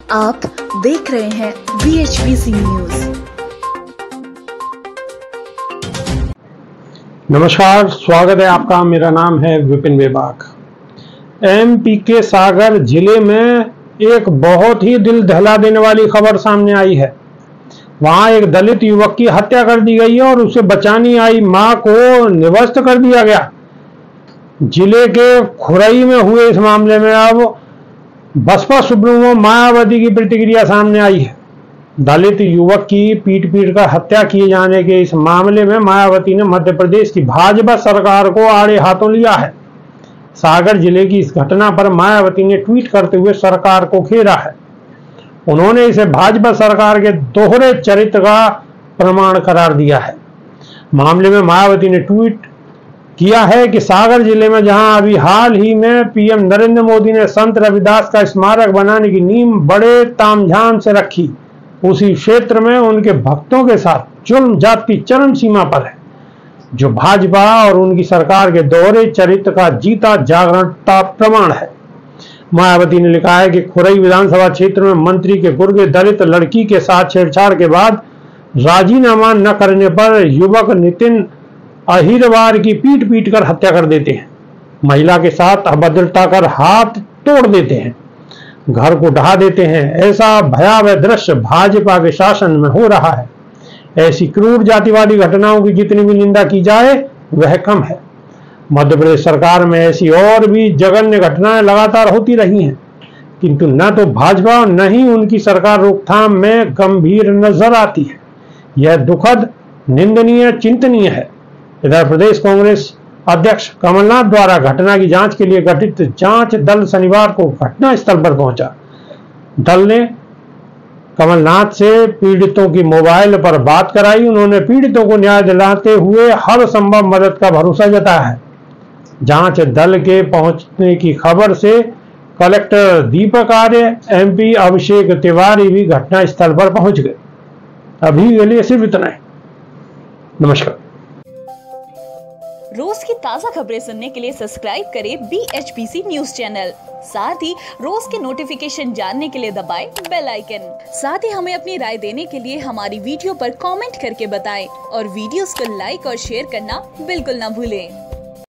आप देख रहे हैं VHPC न्यूज। नमस्कार, स्वागत है आपका। मेरा नाम है विपिन बेबाक। MP के सागर जिले में एक बहुत ही दिल दहला देने वाली खबर सामने आई है। वहां एक दलित युवक की हत्या कर दी गई है और उसे बचाने आई मां को निवस्त कर दिया गया। जिले के खुरई में हुए इस मामले में अब बसपा सुप्रीमो मायावती की प्रतिक्रिया सामने आई है। दलित युवक की पीट कर हत्या किए जाने के इस मामले में मायावती ने मध्य प्रदेश की भाजपा सरकार को आड़े हाथों लिया है। सागर जिले की इस घटना पर मायावती ने ट्वीट करते हुए सरकार को घेरा है। उन्होंने इसे भाजपा सरकार के दोहरे चरित्र का प्रमाण करार दिया है। मामले में मायावती ने ट्वीट किया है कि सागर जिले में जहां अभी हाल ही में PM नरेंद्र मोदी ने संत रविदास का स्मारक बनाने की नींव बड़े तामझाम से रखी, उसी क्षेत्र में उनके भक्तों के साथ जुल्म जाति चरम सीमा पर है, जो भाजपा और उनकी सरकार के दोहरे चरित्र का जीता जागरणता प्रमाण है। मायावती ने लिखा है कि खुरई विधानसभा क्षेत्र में मंत्री के गुर्गे दलित लड़की के साथ छेड़छाड़ के बाद राजीनामा न करने पर युवक नितिन अहिरवार की पीट कर हत्या कर देते हैं। महिला के साथ अभद्रता कर हाथ तोड़ देते हैं, घर को ढहा देते हैं। ऐसा भयावह दृश्य भाजपा के शासन में हो रहा है। ऐसी क्रूर जातिवादी घटनाओं की जितनी भी निंदा की जाए वह कम है। मध्य प्रदेश सरकार में ऐसी और भी जघन्य घटनाएं लगातार होती रही हैं, किंतु न तो भाजपा न ही उनकी सरकार रोकथाम में गंभीर नजर आती है। यह दुखद, निंदनीय, चिंतनीय है। इधर प्रदेश कांग्रेस अध्यक्ष कमलनाथ द्वारा घटना की जांच के लिए गठित जांच दल शनिवार को घटना स्थल पर पहुंचा। दल ने कमलनाथ से पीड़ितों की मोबाइल पर बात कराई। उन्होंने पीड़ितों को न्याय दिलाते हुए हर संभव मदद का भरोसा जताया है। जांच दल के पहुंचने की खबर से कलेक्टर दीपक आर्य, MP अभिषेक तिवारी भी घटना स्थल पर पहुंच गए। अभी के लिए सिर्फ इतना ही। नमस्कार। रोज की ताजा खबरें सुनने के लिए सब्सक्राइब करें VHPC न्यूज चैनल। साथ ही रोज के नोटिफिकेशन जानने के लिए दबाएं बेल आइकन। साथ ही हमें अपनी राय देने के लिए हमारी वीडियो पर कमेंट करके बताएं और वीडियोस को लाइक और शेयर करना बिल्कुल ना भूलें।